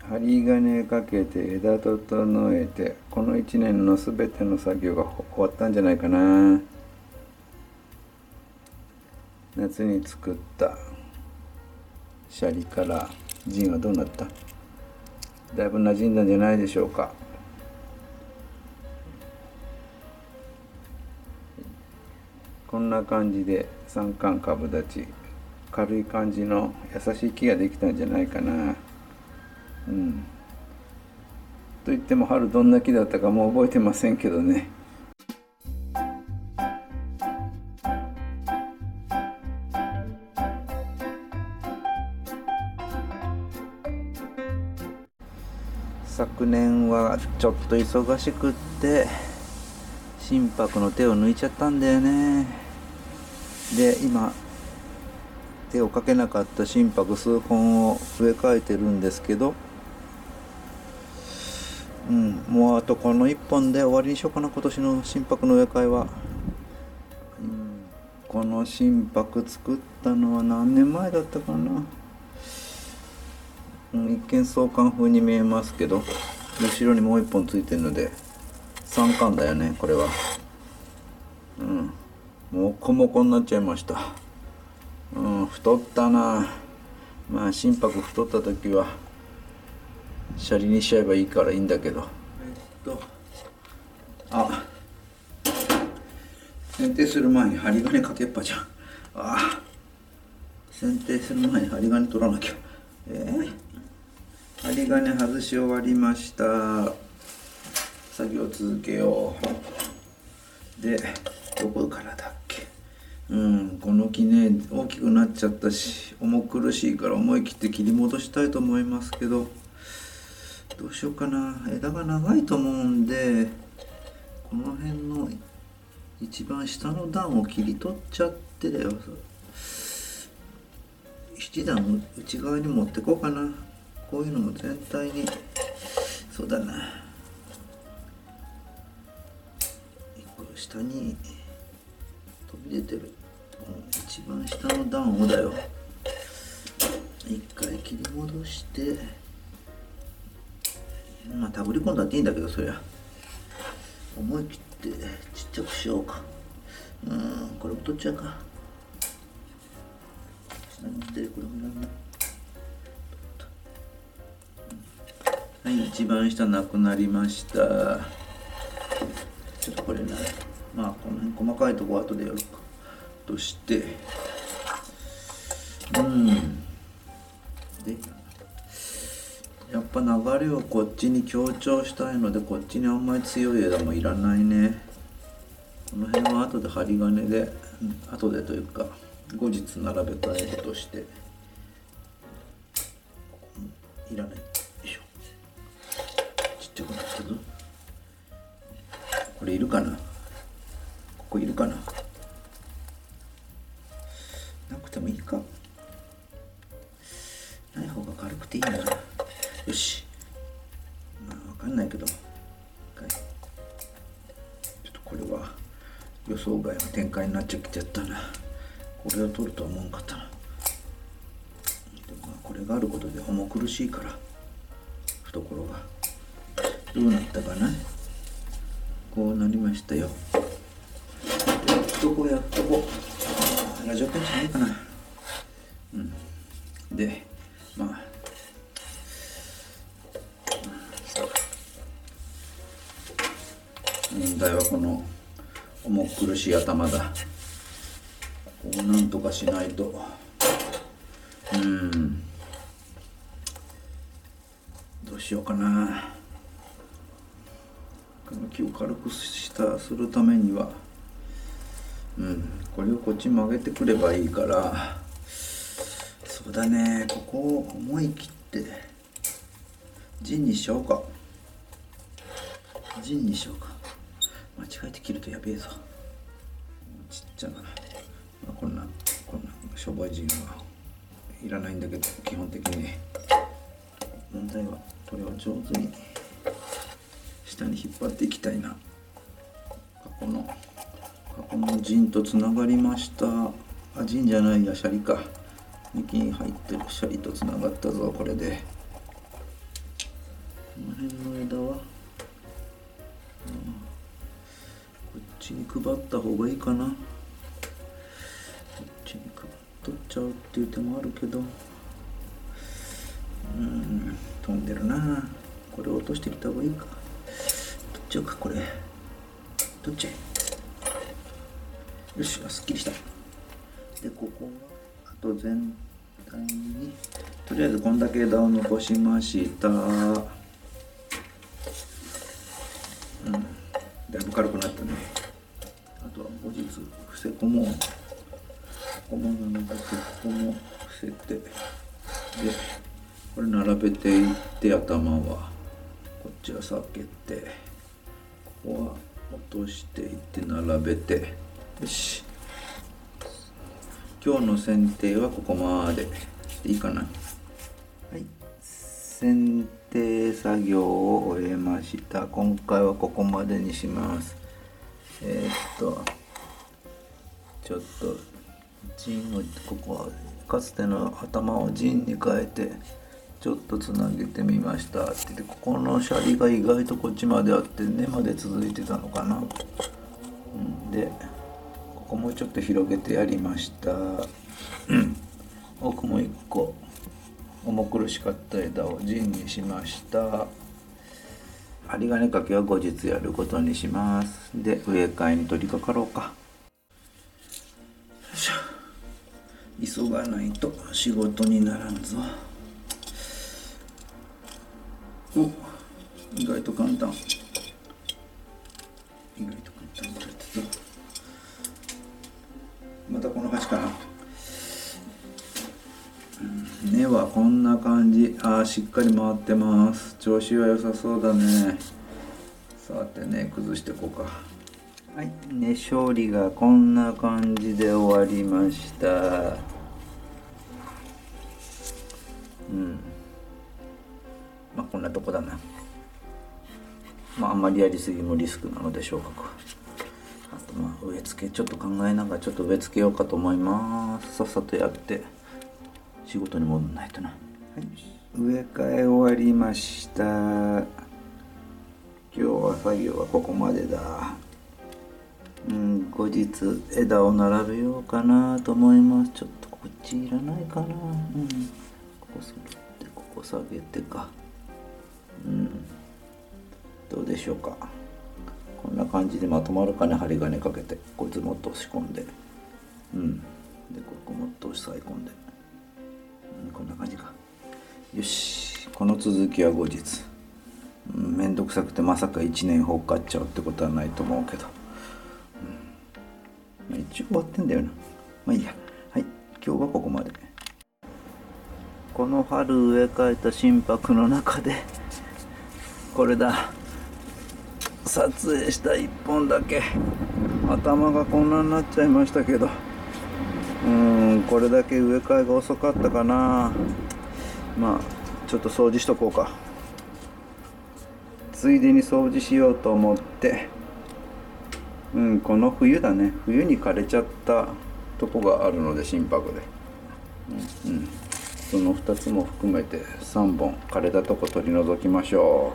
針金かけて枝整えて、この1年のすべての作業が終わったんじゃないかな。夏に作ったシャリからジンはどうなった？だいぶ馴染んだんじゃないでしょうか。こんな感じで三冠株立ち、軽い感じの優しい木ができたんじゃないかな。と言っても春どんな木だったかもう覚えてませんけどね。昨年はちょっと忙しくって心拍の手を抜いちゃったんだよね。で今手をかけなかった心拍数本を植え替えてるんですけど、もうあとこの1本で終わりにしようかな、今年の心拍の植え替えは。この心拍作ったのは何年前だったかな。一見相関風に見えますけど、後ろにもう1本ついてるので三冠だよね、これは。もこもこになっちゃいました。太ったな。まあ心拍太った時はシャリにしちゃえばいいからいいんだけど。剪定する前に針金かけっぱじゃん。剪定する前に針金取らなきゃ。針金外し終わりました。作業続けよう。でどこからだっけ。この木ね大きくなっちゃったし重苦しいから思い切って切り戻したいと思いますけど、どうしようかな。枝が長いと思うんでこの辺の一番下の段を切り取っちゃってだよ。七段の内側に持ってこうかな。こういうのも全体にそうだな、一個下に飛び出てるこの一番下の段をだよ、一回切り戻して、手繰り込んだっていいんだけど、そりゃ思い切ってちっちゃくしようか。これも取っちゃうか。下に出てこれもなんだ。はい、一番下なくなりました。ちょっとこれな、この辺細かいとこ後でやるかとして、でやっぱ流れをこっちに強調したいので、こっちにあんまり強い枝もいらないね。この辺は後で針金で、後でというか後日並べ替えるとして、いらない。よいしょ。ちっちゃくなったぞ。これいるかな。ここいるかな。なくてもいいか。ない方が軽くていいな。よし。分かんないけど、ちょっとこれは予想外の展開になっちゃったな。これを取るとは思わんかったな。でもこれがあることで重苦しいから、懐がどうなったかな。こうなりましたよ。やっとこうラジオペンじゃないかな。で問題はこの重苦しい頭だ。こうなんとかしないと。どうしようかな。この木を軽くするためには、これをこっち曲げてくればいいから、そうだね、ここを思い切って陣にしようか。間違えて切るとやべえぞ。ちっちゃな、こんなしょぼい陣はいらないんだけど、基本的に問題はこれを上手に下に引っ張っていきたいな。過去の陣とつながりました。陣じゃないや、シャリか。幹に入ってるシャリとつながったぞ。これでの辺の枝は、こっちに配った方がいいかな。こっちに配っとっちゃうっていう手もあるけど、飛んでるな。これ落としてきた方がいいか。取っちゃうか、これ取っちゃえ。よし、すっきりした。でここはあと全体にとりあえずこんだけ枝を残しました。だいぶ軽くなったね。あとは後日伏せ込もう。ここもなのでここも伏せて、でこれ並べていって、頭はこっちは避けて、ここは落としていって並べて、よし、今日の剪定はここまでいいかな。はい、剪定作業を終えました。今回はここまでにします。ちょっと陣を、ここはかつての頭を陣に変えてちょっとつなげてみましたって言って、ここのシャリが意外とこっちまであって根まで続いてたのかな。でここもちょっと広げてやりました。奥も1個重苦しかった枝を陣にしました。針金かけは後日やることにします。で植え替えに取り掛かろうか。急がないと仕事にならんぞ。お、意外と簡単。意外と簡単。ちょっとまたこの鉢かな。根はこんな感じ。しっかり回ってます。調子は良さそうだね。さてね、崩していこうか。はい、根処理がこんな感じで終わりました。まあこんなとこだな。あんまりやりすぎもリスクなので小角。あと植え付けちょっと考えながらちょっと植え付けようかと思います。さっさとやって仕事に戻らないとな。はい、植え替え終わりました。今日は作業はここまでだ。後日枝を並べようかなと思います。ちょっとこっちいらないかな。ここそれてここ下げてか。どうでしょうか。こんな感じでまとまるかね。針金かけてこいつもっと押し込んで、でここもっと押さえ込んで、こんな感じか。よし、この続きは後日。めんどくさくてまさか1年放っかっちゃうってことはないと思うけど、一応終わってんだよな。まあいいや。はい、今日はここまで。この春植え替えた心拍の中でこれだ、撮影した1本だけ頭がこんなになっちゃいましたけど、これだけ植え替えが遅かったかな。ちょっと掃除しとこうか。ついでに掃除しようと思って、この冬だね、冬に枯れちゃったとこがあるので心拍で、その2つも含めて3本枯れたとこ取り除きましょ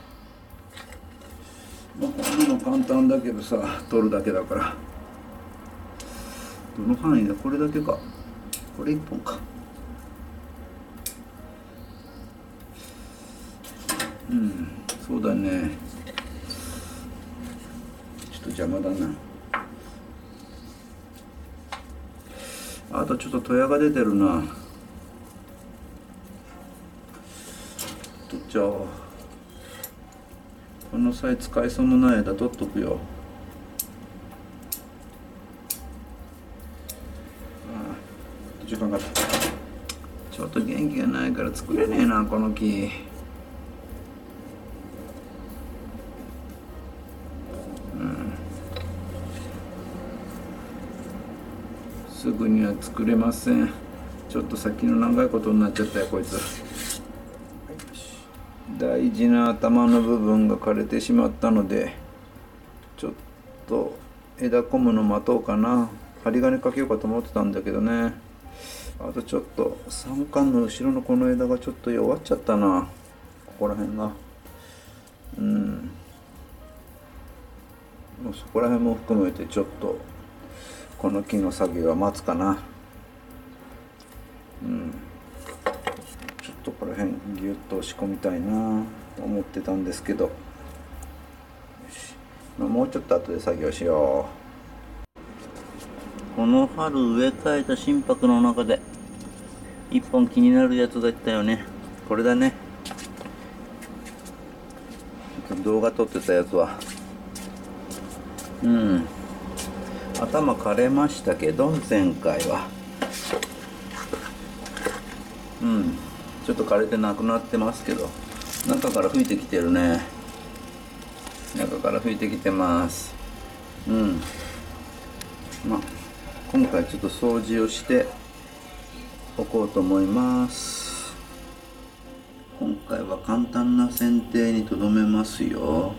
う。こんなの簡単だけどさ、取るだけだから。どの範囲だ。これだけか。これ1本か。そうだね。ちょっと邪魔だな。あとちょっとトヤが出てるな。取っちゃおう。この際使いそうもない枝取っとくよ。時間かかった。ちょっと元気がないから作れねえな、この木。すぐには作れません。ちょっと先の長いことになっちゃったよ、こいつ。大事な頭の部分が枯れてしまったので、ちょっと枝込むの待とうかな。針金かけようかと思ってたんだけどね。あとちょっと三冠の後ろのこの枝がちょっと弱っちゃったな。ここら辺がもうそこら辺も含めてちょっとこの木の作業は待つかな。ちょっとこの辺ギュッと押し込みたいなと思ってたんですけど、よし、もうちょっと後で作業しよう。この春植え替えた心拍の中で一本気になるやつがいったよね。これだね。動画撮ってたやつは頭枯れましたけど、前回はちょっと枯れてなくなってますけど、中から吹いてきてるね。中から吹いてきてます。今回ちょっと掃除をしておこうと思います。今回は簡単な剪定にとどめますよ。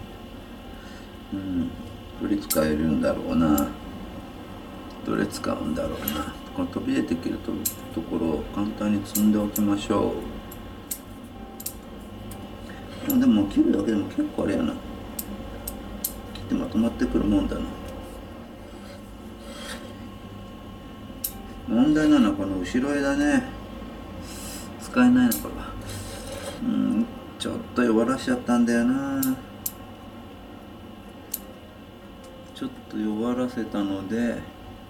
どれ使えるんだろうな。どれ使うんだろうな。この飛び出てくるところを簡単に積んでおきましょう。でも切るだけでも結構あれやな。切ってまとまってくるもんだな。問題なのはこの後ろ枝ね。使えないのこれは。ちょっと弱らしちゃったんだよな。ちょっと弱らせたので、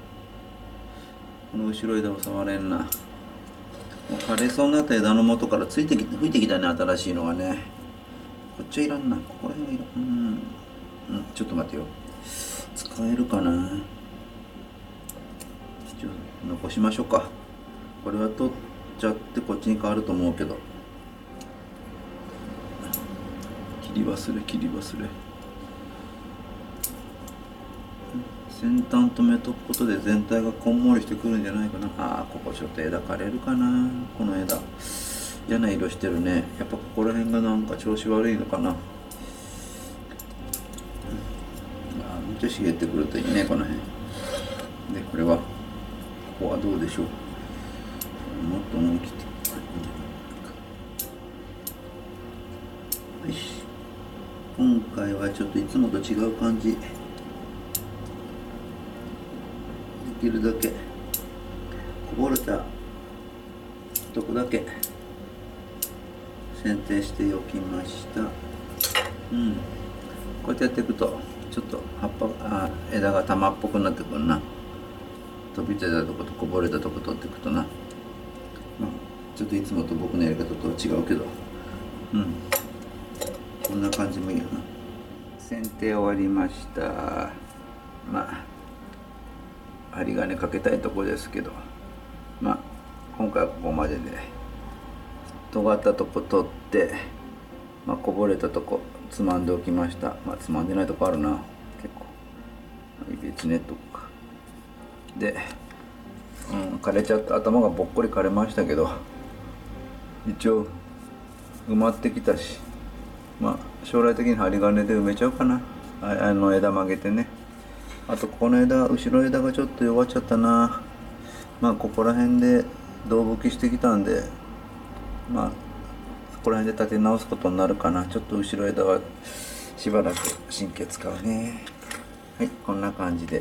この後ろ枝を触れんな。もう枯れそうになった枝の元から吹いてきたね、新しいのがね。こっちはいらんな。ここら辺はいらん。ちょっと待ってよ。使えるかな。残しましょうか。これは取っちゃってこっちに変わると思うけど。切り忘れ。先端止めとくことで全体がこんもりしてくるんじゃないかな。ここちょっと枝枯れるかな。この枝嫌な色してるね。やっぱここら辺がなんか調子悪いのかな。もうちょい茂ってくるといいね、この辺で。これはここはどうでしょう。もっと思い切ってよし。今回はちょっといつもと違う感じ。できるだけこぼれたとこだけ剪定しておきました。こうやってやっていくとちょっと枝が玉っぽくなってくるな。飛び出たとことこぼれたとこ取っていくとな。ちょっといつもと僕のやり方とは違うけど、こんな感じもいいよな。剪定終わりました。針金かけたいとこですけど、今回はここまでで、尖ったとこ取って、こぼれたとこつまんでおきました。つまんでないとこあるな、結構。別ねとかで、枯れちゃった。頭がぼっこり枯れましたけど、一応埋まってきたし、将来的に針金で埋めちゃうかな。枝曲げてね。あとこの枝、後ろ枝がちょっと弱っちゃったな。ここら辺で胴吹きしてきたんで、そこら辺で立て直すことになるかな。ちょっと後ろ枝はしばらく神経使うね。はい、こんな感じで、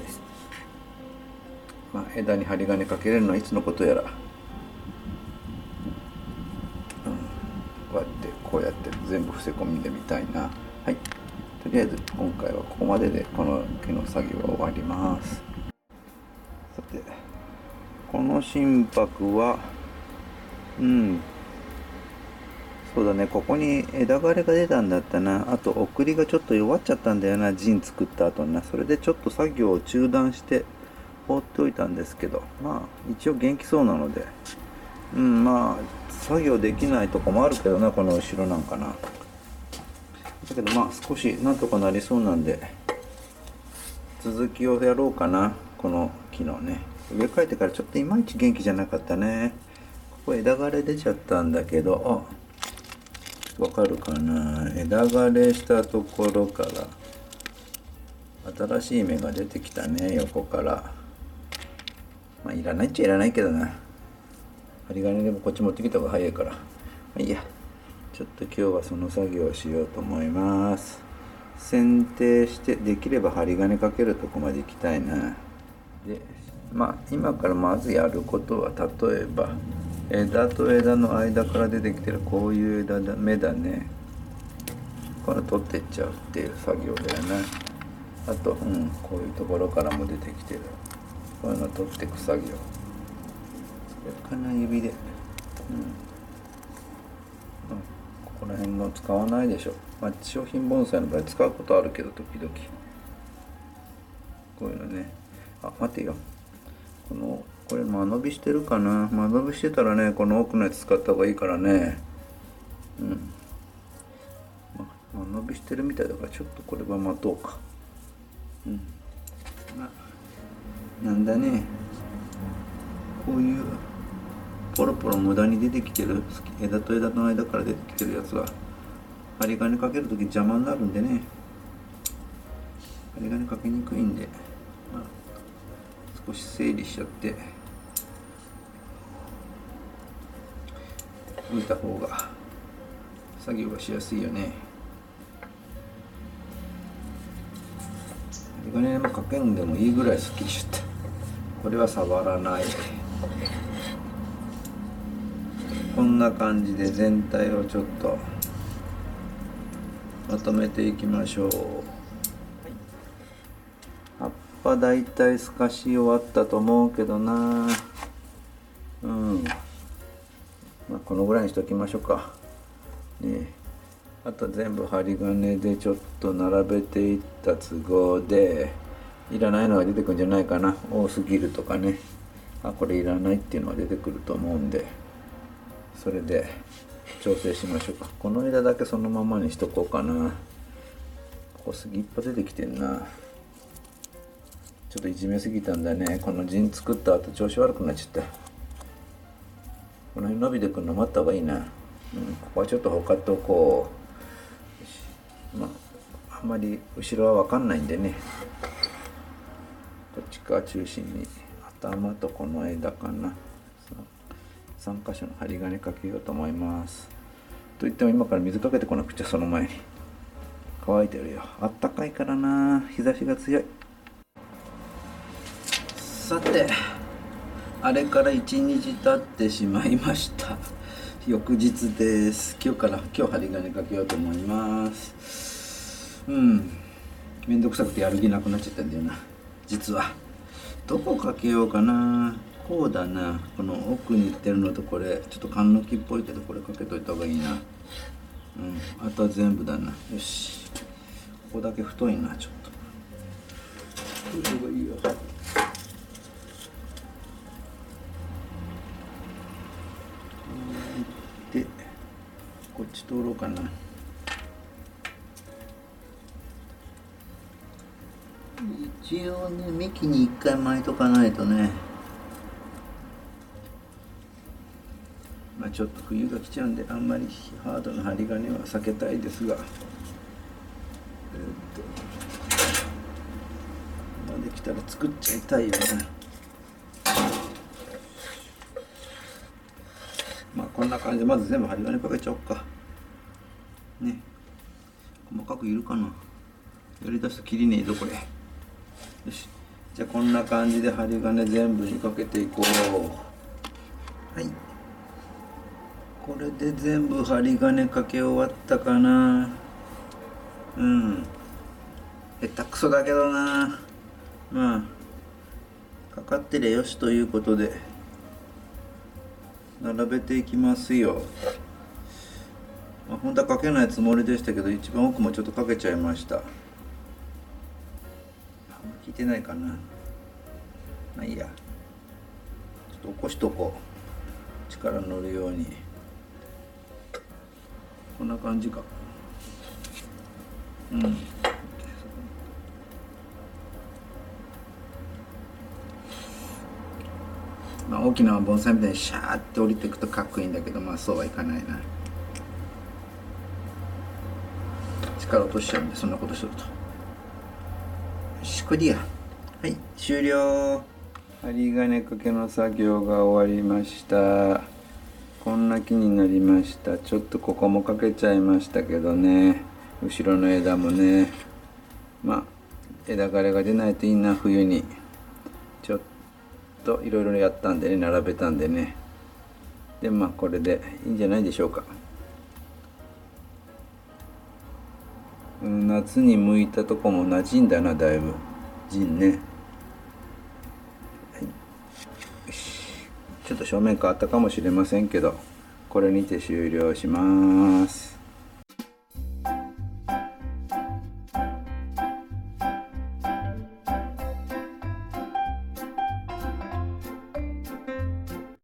枝に針金かけれるのはいつのことやら。こうやって全部伏せ込みでみたいな。はい、とりあえず今回はここまででこの毛の作業は終わります。さて、この心拍はそうだね、ここに枝枯れが出たんだったな。あと送りがちょっと弱っちゃったんだよな、陣作った後にな。それでちょっと作業を中断して放っておいたんですけど、一応元気そうなので、作業できないとこもあるけどな、この後ろなんかな。だけど少しなんとかなりそうなんで、続きをやろうかな。この木のね、植え替えてからちょっといまいち元気じゃなかったね。ここ枝枯れ出ちゃったんだけど、わかるかな。枝枯れしたところから新しい芽が出てきたね、横から。いらないっちゃいらないけどな。針金でもこっち持ってきた方が早いから。いいや。 ちょっと今日はその作業をしようと思います。剪定して、できれば針金かけるとこまで行きたいな。で今からまずやることは、例えば枝と枝の間から出てきてるこういう芽だね。これ取ってっちゃうっていう作業だよね。あと、こういうところからも出てきてるこういうの取っていく作業。金指で、ここら辺も使わないでしょ。商品盆栽の場合使うことあるけど、時々こういうのね。待てよ、これ間延びしてるかな。間延びしてたらね、この奥のやつ使った方がいいからね。間延びしてるみたいだから、ちょっとこれは待とうか。なんだね、こういうポロポロ無駄に出てきてる枝と枝の間から出てきてるやつは針金かけるとき邪魔になるんでね、針金かけにくいんで、少し整理しちゃって置いた方が作業がしやすいよね。針金もかけんでもいいぐらいすっきりしちゃった。これは触らない。こんな感じで全体をちょっとまとめていきましょう。葉っぱだいたい透かし終わったと思うけどな。このぐらいにしときましょうかね。あと全部針金でちょっと並べていった都合でいらないのが出てくるんじゃないかな。多すぎるとかね、これいらないっていうのが出てくると思うんで、それで調整しましょうか。この枝だけそのままにしとこうかな。ここ杉いっぱい出てきてんな。ちょっといじめすぎたんだね。この陣作った後調子悪くなっちゃった。この辺伸びてくるの待った方がいいな。ここはちょっとほかっておこう。あんまり後ろは分かんないんでね、こっち側中心に頭とこの枝かな、3箇所の針金かけようと思います。といっても今から水かけてこなくちゃ。その前に乾いてるよ。あったかいからな、日差しが強い。さて、あれから1日経ってしまいました。翌日です。今日針金かけようと思います。めんどくさくてやる気なくなっちゃったんだよな。実はどこかけようかな。こうだな。この奥に行ってるのと、これちょっと缶抜きっぽいけど、これかけといた方がいいな。あとは全部だな。よし、ここだけ太いな。ちょっとこれがいいよ。でこっち通ろうかな。一応ね、幹に一回巻いとかないとね。ちょっと冬が来ちゃうんで、あんまりハードな針金は避けたいですが、できたら作っちゃいたいよね。こんな感じでまず全部針金かけちゃおうかね。細かくいるかな。やりだすと切りねえぞこれ。よし、じゃあこんな感じで針金全部にかけていこう。はい、これで全部針金かけ終わったかな。下手くそだけどな。かかってりゃよしということで並べていきますよ。本当はかけないつもりでしたけど、一番奥もちょっとかけちゃいました。効いてないかな。いいや、ちょっと起こしとこう。力乗るように。こんな感じか。大きな盆栽みたいにシャーって降りていくとかっこいいんだけど、そうはいかないな。力落としちゃうんで、そんなことすると。よし、これでいいや。はい、終了。針金かけの作業が終わりました。 こんな木になりました。ちょっとここもかけちゃいましたけどね、後ろの枝もね、まあ枝枯れが出ないといいな。冬にちょっといろいろやったんでね、並べたんでね。でまあこれでいいんじゃないでしょうか。夏に向いたとこも馴染んだな、だいぶ陣ね。ちょっと正面変わったかもしれませんけど、これにて終了します。